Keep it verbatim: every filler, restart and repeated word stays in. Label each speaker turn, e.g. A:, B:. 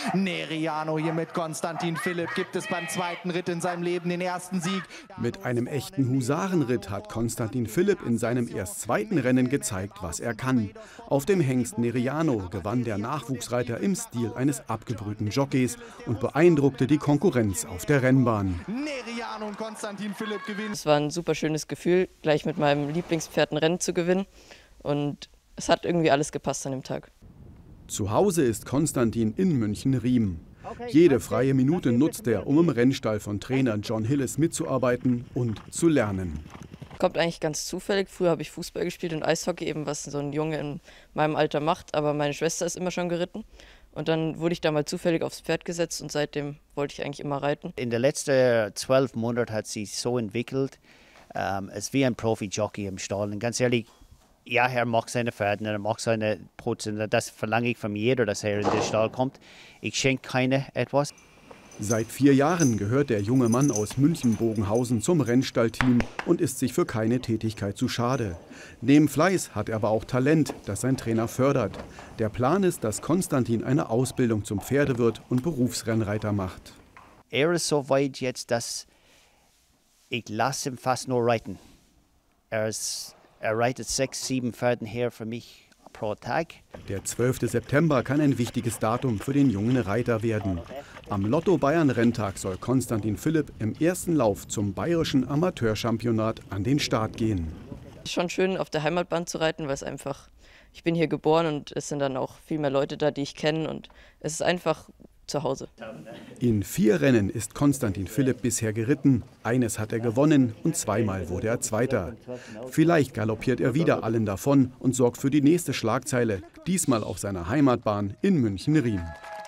A: Neriano hier mit Konstantin Philipp gibt es beim zweiten Ritt in seinem Leben den ersten Sieg.
B: Mit einem echten Husarenritt hat Konstantin Philipp in seinem erst zweiten Rennen gezeigt, was er kann. Auf dem Hengst Neriano gewann der Nachwuchsreiter im Stil eines abgebrühten Jockeys und beeindruckte die Konkurrenz auf der Rennbahn.
A: Neriano und Konstantin Philipp gewinnen.
C: Es war ein super schönes Gefühl, gleich mit meinem Lieblingspferd ein Rennen zu gewinnen. Und es hat irgendwie alles gepasst an dem Tag.
B: Zu Hause ist Konstantin in München-Riem. Jede freie Minute nutzt er, um im Rennstall von Trainer John Hilles mitzuarbeiten und zu lernen.
C: Kommt eigentlich ganz zufällig. Früher habe ich Fußball gespielt und Eishockey, eben was so ein Junge in meinem Alter macht. Aber meine Schwester ist immer schon geritten. Und dann wurde ich da mal zufällig aufs Pferd gesetzt und seitdem wollte ich eigentlich immer reiten.
D: In den letzten zwölf Monaten hat sich so entwickelt, ähm, es ist wie ein Profi-Jockey im Stall. Und ganz ehrlich, ja, er mag seine Pferde, er mag seine Putzen. Das verlange ich von jedem, dass er in den Stall kommt. Ich schenke keiner etwas.
B: Seit vier Jahren gehört der junge Mann aus München-Bogenhausen zum Rennstallteam und ist sich für keine Tätigkeit zu schade. Neben Fleiß hat er aber auch Talent, das sein Trainer fördert. Der Plan ist, dass Konstantin eine Ausbildung zum Pferdewirt und Berufsrennreiter macht.
D: Er ist so weit jetzt, dass ich lasse ihn fast nur reiten. Er ist Er reitet sechs, sieben Pferden her für mich pro Tag.
B: Der zwölfte September kann ein wichtiges Datum für den jungen Reiter werden. Am Lotto-Bayern-Renntag soll Konstantin Philipp im ersten Lauf zum bayerischen Amateurchampionat an den Start gehen.
C: Es ist schon schön, auf der Heimatbahn zu reiten, weil es einfach, ich bin hier geboren und es sind dann auch viel mehr Leute da, die ich kenne und es ist einfach zu Hause.
B: In vier Rennen ist Konstantin Philipp bisher geritten. Eines hat er gewonnen und zweimal wurde er Zweiter. Vielleicht galoppiert er wieder allen davon und sorgt für die nächste Schlagzeile, diesmal auf seiner Heimatbahn in München-Riem.